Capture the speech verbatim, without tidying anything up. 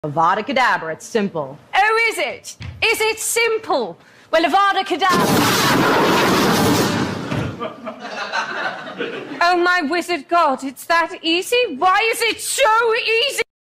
Avada Kedavra, it's simple. Oh, is it? Is it simple? Well, Avada Kedavra. Oh, my wizard god, it's that easy? Why is it so easy?